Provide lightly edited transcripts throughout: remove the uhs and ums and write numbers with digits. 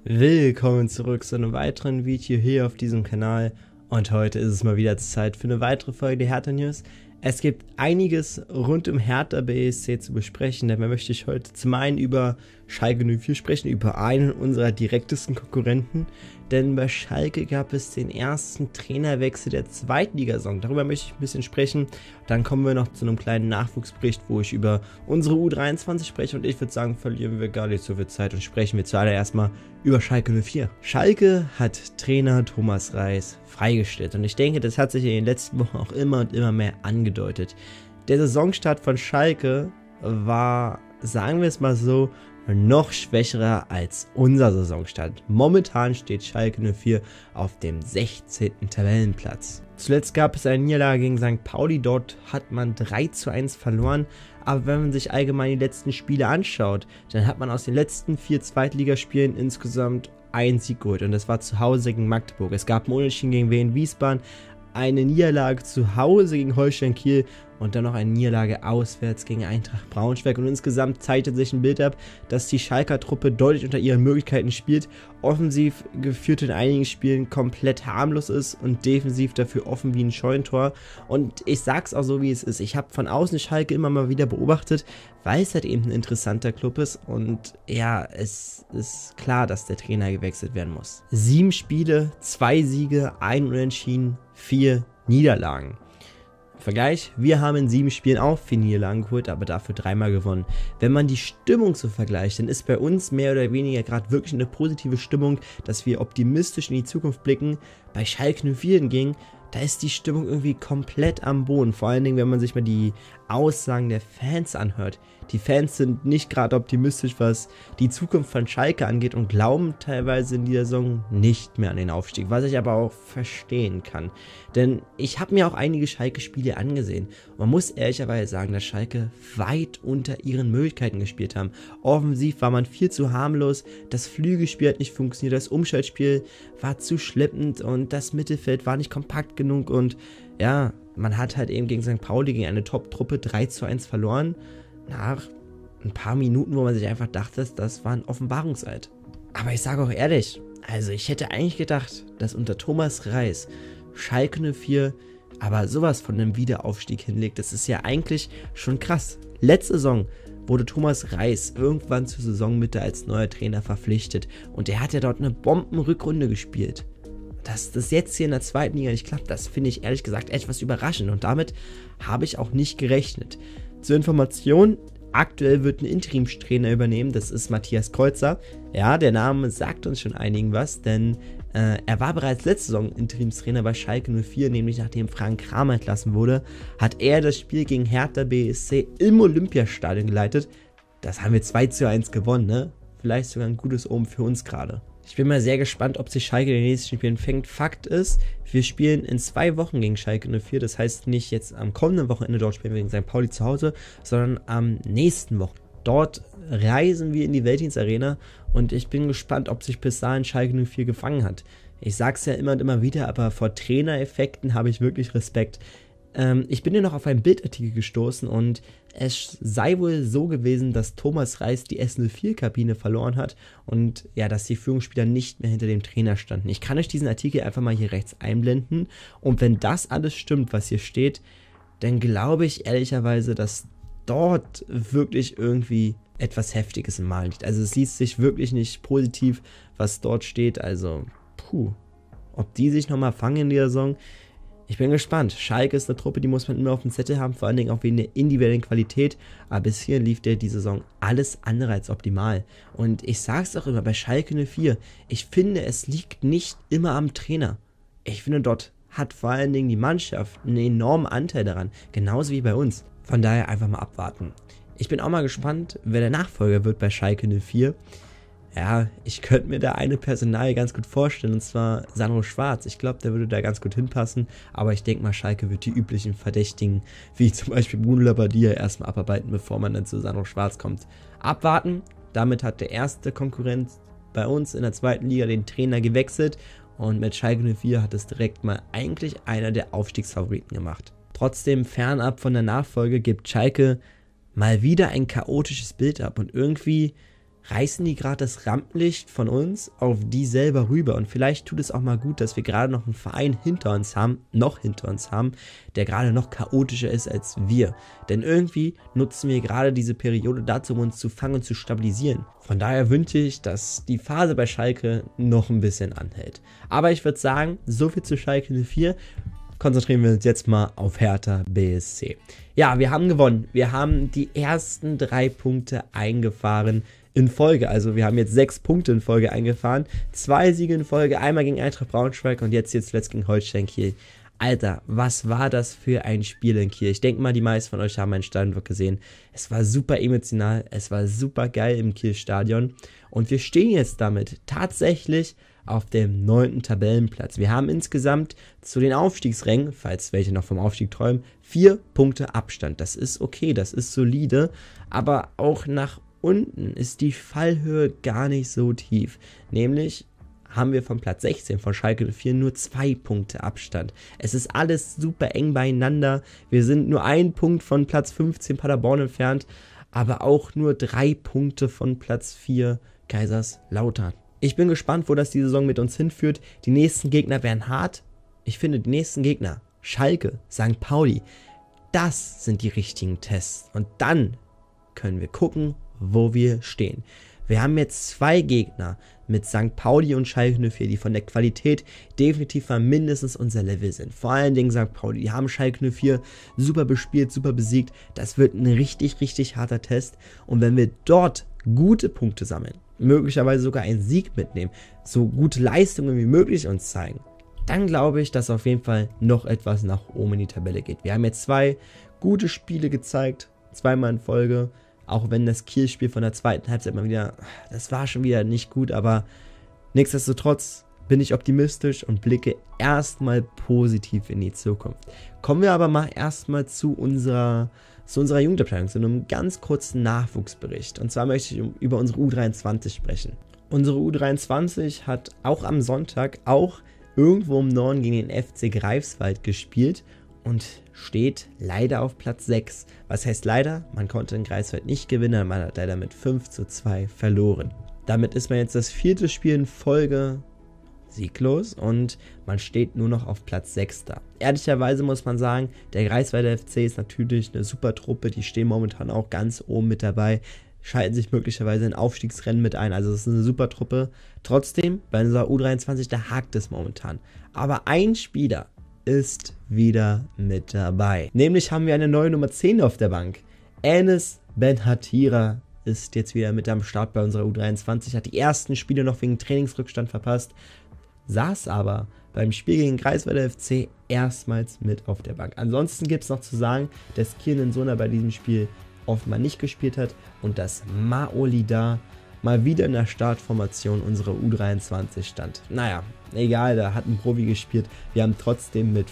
Willkommen zurück zu einem weiteren Video hier auf diesem Kanal und heute ist es mal wieder Zeit für eine weitere Folge der Hertha News. Es gibt einiges rund um Hertha BSC zu besprechen, dabei möchte ich heute zum einen über Schalke 04 sprechen, über einen unserer direktesten Konkurrenten, denn bei Schalke gab es den ersten Trainerwechsel der Zweitligasaison, darüber möchte ich ein bisschen sprechen. Dann kommen wir noch zu einem kleinen Nachwuchsbericht, wo ich über unsere U23 spreche und ich würde sagen, verlieren wir gar nicht so viel Zeit und sprechen wir zuallererst mal über Schalke 04. Schalke hat Trainer Thomas Reis freigestellt und ich denke, das hat sich in den letzten Wochen auch immer und immer mehr angedeutet. Der Saisonstart von Schalke war, sagen wir es mal so, noch schwächerer als unser Saisonstart. Momentan steht Schalke 04 auf dem 16. Tabellenplatz. Zuletzt gab es eine Niederlage gegen St. Pauli, dort hat man 3:1 verloren, aber wenn man sich allgemein die letzten Spiele anschaut, dann hat man aus den letzten 4 Zweitligaspielen insgesamt einen Sieg geholt und das war zu Hause gegen Magdeburg. Es gab ein Unentschieden gegen Wien Wiesbaden, eine Niederlage zu Hause gegen Holstein Kiel und dann noch eine Niederlage auswärts gegen Eintracht Braunschweig. Und insgesamt zeichnet sich ein Bild ab, dass die Schalker Truppe deutlich unter ihren Möglichkeiten spielt, offensiv geführt in einigen Spielen komplett harmlos ist und defensiv dafür offen wie ein Scheunentor. Und ich sag's auch so, wie es ist. Ich habe von außen Schalke immer mal wieder beobachtet, weil es halt eben ein interessanter Club ist. Und ja, es ist klar, dass der Trainer gewechselt werden muss. 7 Spiele, 2 Siege, 1 Unentschieden, 4 Niederlagen. Vergleich, wir haben in 7 Spielen auch 4 Niederlagen geholt, aber dafür 3-mal gewonnen. Wenn man die Stimmung so vergleicht, dann ist bei uns mehr oder weniger gerade wirklich eine positive Stimmung, dass wir optimistisch in die Zukunft blicken. Bei Schalke 04 hingegen, da ist die Stimmung irgendwie komplett am Boden. Vor allen Dingen, wenn man sich mal die Aussagen der Fans anhört. Die Fans sind nicht gerade optimistisch, was die Zukunft von Schalke angeht und glauben teilweise in dieser Saison nicht mehr an den Aufstieg, was ich aber auch verstehen kann. Denn ich habe mir auch einige Schalke-Spiele angesehen. Man muss ehrlicherweise sagen, dass Schalke weit unter ihren Möglichkeiten gespielt haben. Offensiv war man viel zu harmlos, das Flügelspiel hat nicht funktioniert, das Umschaltspiel war zu schleppend und das Mittelfeld war nicht kompakt genug und ja, man hat halt eben gegen St. Pauli, gegen eine Top-Truppe 3:1 verloren. Nach ein paar Minuten, wo man sich einfach dachte, das war ein Offenbarungseid. Aber ich sage auch ehrlich, also ich hätte eigentlich gedacht, dass unter Thomas Reis Schalke 04 aber sowas von einem Wiederaufstieg hinlegt. Das ist ja eigentlich schon krass. Letzte Saison wurde Thomas Reis irgendwann zur Saisonmitte als neuer Trainer verpflichtet und er hat ja dort eine Bombenrückrunde gespielt. Dass das jetzt hier in der zweiten Liga nicht klappt, das finde ich ehrlich gesagt etwas überraschend und damit habe ich auch nicht gerechnet. Zur Information, aktuell wird ein Interimstrainer übernehmen, das ist Matthias Kreuzer. Ja, der Name sagt uns schon einigen was, denn er war bereits letzte Saison Interimstrainer bei Schalke 04, nämlich nachdem Frank Kramer entlassen wurde, hat er das Spiel gegen Hertha BSC im Olympiastadion geleitet. Das haben wir 2:1 gewonnen, ne? Vielleicht sogar ein gutes Omen für uns gerade. Ich bin mal sehr gespannt, ob sich Schalke in den nächsten Spielen fängt. Fakt ist, wir spielen in 2 Wochen gegen Schalke 04. Das heißt nicht jetzt am kommenden Wochenende, dort spielen wir gegen St. Pauli zu Hause, sondern am nächsten Wochenende. Dort reisen wir in die Veltins-Arena und ich bin gespannt, ob sich bis dahin Schalke 04 gefangen hat. Ich sag's ja immer und immer wieder, aber vor Trainereffekten habe ich wirklich Respekt. Ich bin ja noch auf einen Bildartikel gestoßen und es sei wohl so gewesen, dass Thomas Reis die S04-Kabine verloren hat und ja, dass die Führungsspieler nicht mehr hinter dem Trainer standen. Ich kann euch diesen Artikel einfach mal hier rechts einblenden und wenn das alles stimmt, was hier steht, dann glaube ich ehrlicherweise, dass dort wirklich irgendwie etwas Heftiges im Malen liegt. Also es liest sich wirklich nicht positiv, was dort steht, also ob die sich nochmal fangen in der Saison. Ich bin gespannt. Schalke ist eine Truppe, die muss man immer auf dem Zettel haben, vor allen Dingen auch wegen der individuellen Qualität. Aber bis hier lief der die Saison alles andere als optimal. Und ich sage es auch immer, bei Schalke 04, ich finde, es liegt nicht immer am Trainer. Ich finde, dort hat vor allen Dingen die Mannschaft einen enormen Anteil daran, genauso wie bei uns. Von daher einfach mal abwarten. Ich bin auch mal gespannt, wer der Nachfolger wird bei Schalke 04. Ja, ich könnte mir da eine Personalie ganz gut vorstellen, und zwar Sandro Schwarz. Ich glaube, der würde da ganz gut hinpassen, aber ich denke mal, Schalke wird die üblichen Verdächtigen, wie zum Beispiel Bruno Labbadia, erstmal abarbeiten, bevor man dann zu Sandro Schwarz kommt. Abwarten, damit hat der erste Konkurrent bei uns in der zweiten Liga den Trainer gewechselt und mit Schalke 04 hat es direkt mal eigentlich einer der Aufstiegsfavoriten gemacht. Trotzdem, fernab von der Nachfolge, gibt Schalke mal wieder ein chaotisches Bild ab und irgendwie reißen die gerade das Rampenlicht von uns auf die selber rüber. Und vielleicht tut es auch mal gut, dass wir gerade noch einen Verein hinter uns haben, der gerade noch chaotischer ist als wir. Denn irgendwie nutzen wir gerade diese Periode dazu, um uns zu fangen und zu stabilisieren. Von daher wünsche ich, dass die Phase bei Schalke noch ein bisschen anhält. Aber ich würde sagen, so viel zu Schalke 04. Konzentrieren wir uns jetzt mal auf Hertha BSC. Ja, wir haben gewonnen. Wir haben die ersten 3 Punkte eingefahren in Folge. Also wir haben jetzt 6 Punkte in Folge eingefahren. 2 Siege in Folge, einmal gegen Eintracht Braunschweig und jetzt zuletzt gegen Holstein Kiel. Alter, was war das für ein Spiel in Kiel? Ich denke mal, die meisten von euch haben mein Stadion gesehen. Es war super emotional, es war super geil im Kiel-Stadion. Und wir stehen jetzt damit tatsächlich auf dem 9. Tabellenplatz. Wir haben insgesamt zu den Aufstiegsrängen, falls welche noch vom Aufstieg träumen, 4 Punkte Abstand. Das ist okay, das ist solide, aber auch nach unten ist die Fallhöhe gar nicht so tief. Nämlich haben wir vom Platz 16 von Schalke 04 nur 2 Punkte Abstand. Es ist alles super eng beieinander. Wir sind nur 1 Punkt von Platz 15 Paderborn entfernt, aber auch nur 3 Punkte von Platz 4 Kaiserslautern. Ich bin gespannt, wo das die Saison mit uns hinführt. Die nächsten Gegner werden hart. Ich finde, die nächsten Gegner, Schalke, St. Pauli, das sind die richtigen Tests. Und dann können wir gucken, wo wir stehen. Wir haben jetzt 2 Gegner mit St. Pauli und Schalke 04, die von der Qualität definitiv mal mindestens unser Level sind. Vor allen Dingen St. Pauli, die haben Schalke 04 super bespielt, super besiegt. Das wird ein richtig, richtig harter Test. Und wenn wir dort gute Punkte sammeln, möglicherweise sogar einen Sieg mitnehmen, so gute Leistungen wie möglich uns zeigen, dann glaube ich, dass auf jeden Fall noch etwas nach oben in die Tabelle geht. Wir haben jetzt 2 gute Spiele gezeigt, 2-mal in Folge, auch wenn das Kiel-Spiel von der zweiten Halbzeit mal wieder, das war schon wieder nicht gut, aber nichtsdestotrotz bin ich optimistisch und blicke erstmal positiv in die Zukunft. Kommen wir aber mal erstmal zu unserer Jugendabteilung, zu einem ganz kurzen Nachwuchsbericht. Und zwar möchte ich über unsere U23 sprechen. Unsere U23 hat auch am Sonntag auch irgendwo im Norden gegen den FC Greifswald gespielt und steht leider auf Platz 6. Was heißt leider? Man konnte in Greifswald nicht gewinnen, man hat leider mit 5:2 verloren. Damit ist man jetzt das 4. Spiel in Folge sieglos und man steht nur noch auf Platz 6 da. Ehrlicherweise muss man sagen, der Greifswalder FC ist natürlich eine super Truppe, die stehen momentan auch ganz oben mit dabei, schalten sich möglicherweise in Aufstiegsrennen mit ein, also es ist eine super Truppe. Trotzdem, bei unserer U23, da hakt es momentan. Aber ein Spieler ist wieder mit dabei. Nämlich haben wir eine neue Nummer 10 auf der Bank. Enes Benhatira ist jetzt wieder mit am Start bei unserer U23, hat die ersten Spiele noch wegen Trainingsrückstand verpasst, saß aber beim Spiel gegen Greifswalder FC erstmals mit auf der Bank. Ansonsten gibt es noch zu sagen, dass Kiernan Sona bei diesem Spiel offenbar nicht gespielt hat und dass Maolida mal wieder in der Startformation unserer U23 stand. Naja, egal, da hat ein Profi gespielt. Wir haben trotzdem mit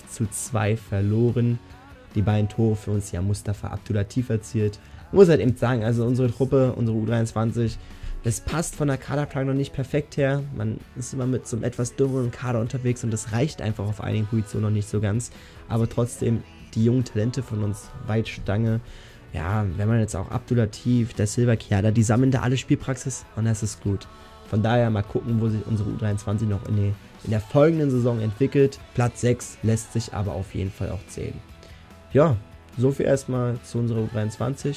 5:2 verloren. Die beiden Tore für uns, ja, Mustafa Abdulatif erzielt. Ich muss halt eben sagen, also unsere Truppe, unsere U23, das passt von der Kaderplanung noch nicht perfekt her. Man ist immer mit so einem etwas dümmeren Kader unterwegs und das reicht einfach auf einigen Positionen noch nicht so ganz. Aber trotzdem, die jungen Talente von uns weit Stange. Ja, wenn man jetzt auch Abdulatif, der Silva Kiada, die sammeln da alle Spielpraxis und das ist gut. Von daher mal gucken, wo sich unsere U23 noch in der folgenden Saison entwickelt. Platz 6 lässt sich aber auf jeden Fall auch zählen. Ja, so viel erstmal zu unserer U23.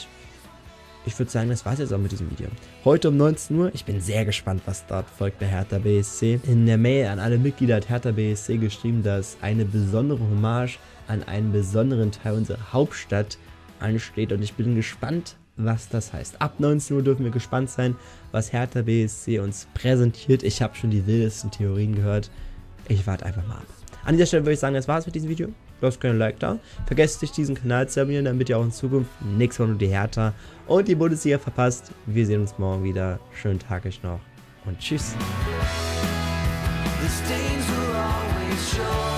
Ich würde sagen, das war es jetzt auch mit diesem Video. Heute um 19 Uhr, ich bin sehr gespannt, was dort folgt bei Hertha BSC. In der Mail an alle Mitglieder hat Hertha BSC geschrieben, dass eine besondere Hommage an einen besonderen Teil unserer Hauptstadt ansteht und ich bin gespannt, was das heißt. Ab 19 Uhr dürfen wir gespannt sein, was Hertha BSC uns präsentiert. Ich habe schon die wildesten Theorien gehört. Ich warte einfach mal ab. An dieser Stelle würde ich sagen, das war's mit diesem Video. Lasst gerne ein Like da. Vergesst nicht, diesen Kanal zu abonnieren, damit ihr auch in Zukunft nichts von nur die Hertha und die Bundesliga verpasst. Wir sehen uns morgen wieder. Schönen Tag euch noch und tschüss. The stains were always sure.